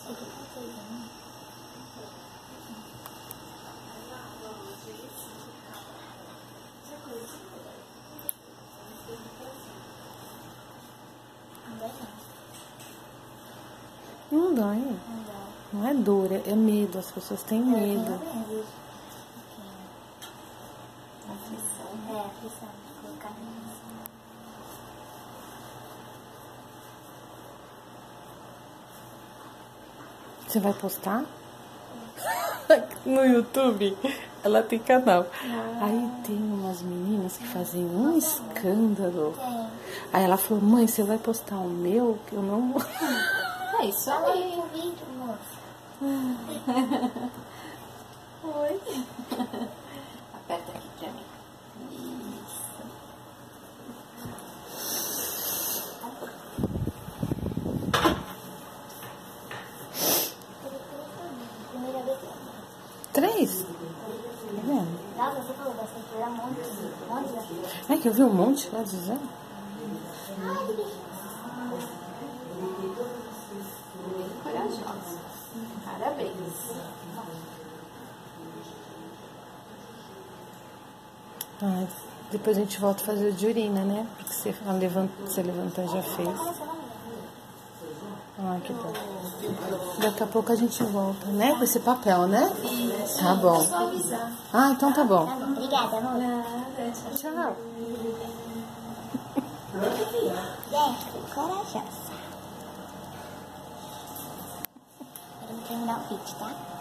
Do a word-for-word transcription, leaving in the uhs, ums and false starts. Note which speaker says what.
Speaker 1: Não dói. Não dói. Não é dor, é medo. As pessoas têm medo.
Speaker 2: É, aflição. É, aflição. Colocar
Speaker 1: Você vai postar? No YouTube? Ela tem canal. Ah. Aí tem umas meninas que fazem um escândalo.
Speaker 2: É.
Speaker 1: Aí ela falou, mãe, você vai postar o meu? Que eu não...
Speaker 2: É isso aí. O vídeo, moça. Oi. Aperta aqui pra mim. Isso. Primeira vez.
Speaker 1: Três? Tá vendo?
Speaker 2: Nossa, você falou bastante, era um monte, um monte de assunto.
Speaker 1: Ai, que eu vi um monte lá dizendo.
Speaker 2: Ai, que bichinho. Bem corajosa. Parabéns.
Speaker 1: Ah, depois a gente volta a fazer o de urina, né? Porque você, levanta, você levantar já fez. Ah, que bom. Daqui a pouco a gente volta, né? Com esse papel, né? Tá bom. Ah, então tá bom.
Speaker 2: Tá bom, obrigada, amor.
Speaker 1: Tchau.
Speaker 2: É, corajosa. Vamos terminar o vídeo, tá?